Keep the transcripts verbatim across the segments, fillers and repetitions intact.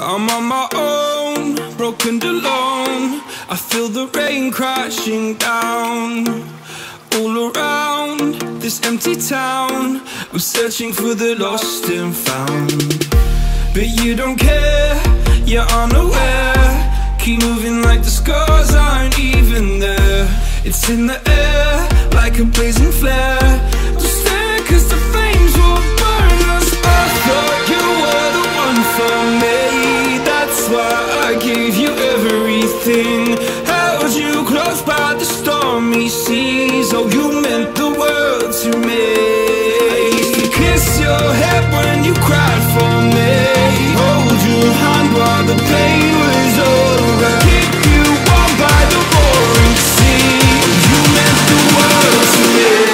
I'm on my own, broken and alone. I feel the rain crashing down all around this empty town. I'm searching for the lost and found, but you don't care, you're unaware. Keep moving like the scars aren't even there. It's in the air like a blazing flare. Don't stare cause the flames will burn us. I thought you were the one for me, that's why I gave you everything. Held you close by the stormy seas. Oh, you meant the world to me. I used to kiss your head when you cried for me, hold your hand while the pain was over, keep you warm by the roaring sea. You meant the world to me.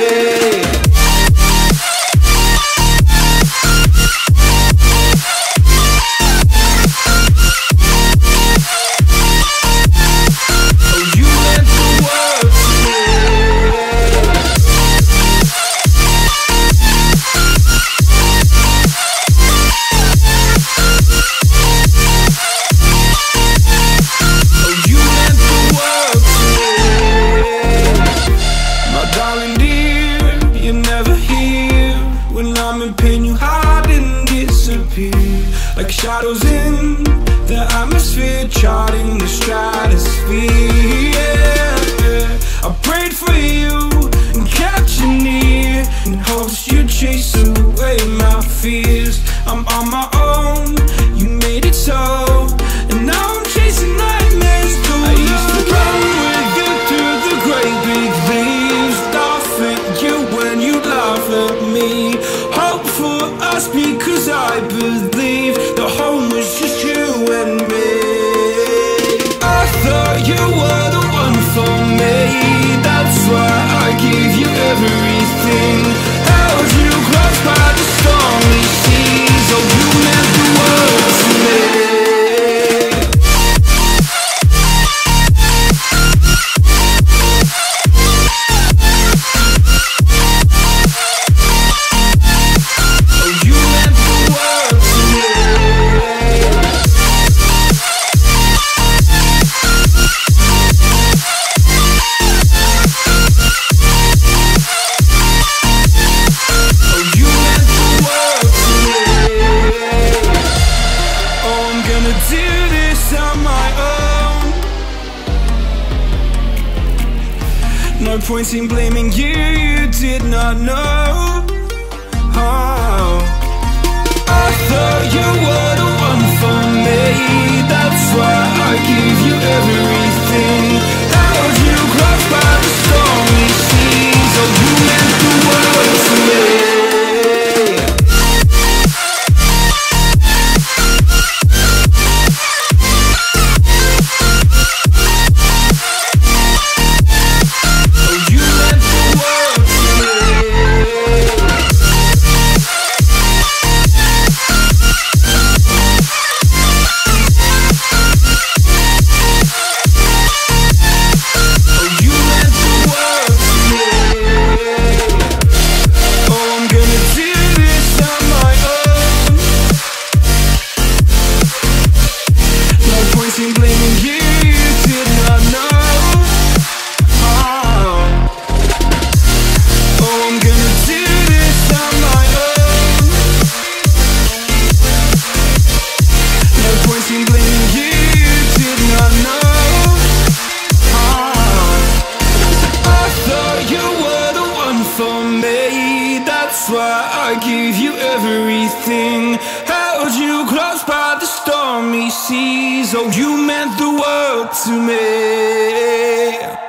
Like shadows in the atmosphere, charting the stratosphere. Yeah. I prayed for you and kept you near in hopes you'd chase away my fears. I'm on my own, you made it so, and now I'm chasing nightmares too. I used to run with you through the great big leaves, laugh at you when you laugh at me. Hope for us because I believe the home was just you and me. I thought you were the one for me, that's why I gave you everything. Held you close by the stormy seas. Oh, you meant the world to me. No point in blaming you, you did not know. Oh, I thought you were the one for me, that's why I gave you everything. Held you close by the stormy seas. Oh, you meant the world to me. That's why I gave you everything. Held you close by the stormy seas. Oh, you meant the world to me.